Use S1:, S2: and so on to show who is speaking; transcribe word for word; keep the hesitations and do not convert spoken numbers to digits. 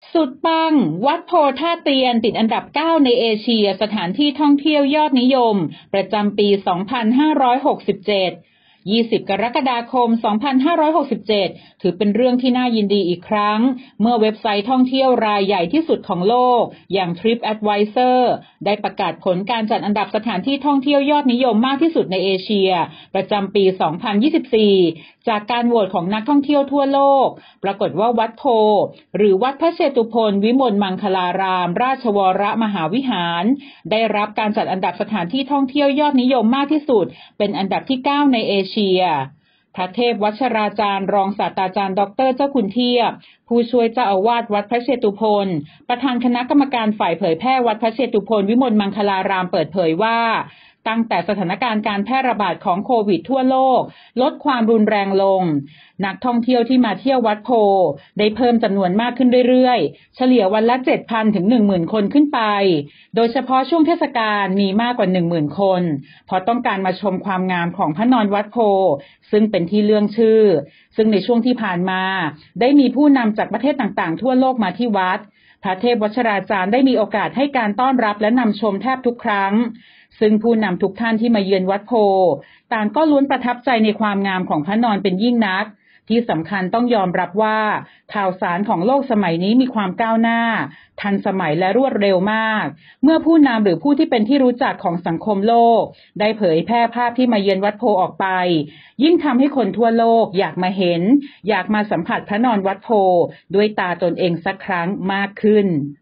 S1: สุดปังวัดโพธิ์ท่าเตียนติดอันดับเก้าในเอเชียสถานที่ท่องเที่ยวยอดนิยมประจำปี สองพันห้าร้อยหกสิบเจ็ด ยี่สิบ กรกฎาคม สองพันห้าร้อยหกสิบเจ็ด ถือเป็นเรื่องที่น่ายินดีอีกครั้งเมื่อเว็บไซต์ท่องเที่ยวรายใหญ่ที่สุดของโลกอย่าง TripAdvisor ได้ประกาศผลการจัดอันดับสถานที่ท่องเที่ยวยอดนิยมมากที่สุดในเอเชียประจำปี สองพันยี่สิบสี่ จากการโหวตของนักท่องเที่ยวทั่วโลกปรากฏว่าวัดโพธิ์หรือวัดพระเชตุพนวิมลมังคลาราม ราชวรมหาวิหารได้รับการจัดอันดับสถานที่ท่องเที่ยวยอดนิยมมากที่สุดเป็นอันดับที่เก้าในเอเชียพระเทพวัชราจารย์รองศาสตราจารย์ดรเจ้าคุณเทียบผู้ช่วยเจ้าอาวาสวัดพระเชตุพนประธานคณะกรรมการฝ่ายเผยแพร่วัดพระเชตุพนวิมลมังคลารามเปิดเผยว่าตั้งแต่สถานการณ์การแพร่ระบาดของโควิดทั่วโลกลดความรุนแรงลงนักท่องเที่ยวที่มาเที่ยววัดโพธิ์ได้เพิ่มจำนวนมากขึ้นเรื่อยๆเฉลี่ยวันละ เจ็ดพัน ถึง หนึ่งหมื่น คนขึ้นไปโดยเฉพาะช่วงเทศกาลมีมากกว่า หนึ่งหมื่น คนเพราะต้องการมาชมความงามของพระนอนวัดโพธิ์ซึ่งเป็นที่เลื่องชื่อซึ่งในช่วงที่ผ่านมาได้มีผู้นำจากประเทศต่างๆทั่วโลกมาที่วัดพระเทพวัชราจารย์ได้มีโอกาสให้การต้อนรับและนำชมแทบทุกครั้งซึ่งผู้นำทุกท่านที่มาเยือนวัดโพธิ์ต่างก็ล้วนประทับใจในความงามของพระนอนเป็นยิ่งนักที่สำคัญต้องยอมรับว่าข่าวสารของโลกสมัยนี้มีความก้าวหน้าทันสมัยและรวดเร็วมากเมื่อผู้นำหรือผู้ที่เป็นที่รู้จักของสังคมโลกได้เผยแพร่ภาพที่มาเยือนวัดโพธิ์ออกไปยิ่งทำให้คนทั่วโลกอยากมาเห็นอยากมาสัมผัสพระนอนวัดโพธิ์ด้วยตาตนเองสักครั้งมากขึ้น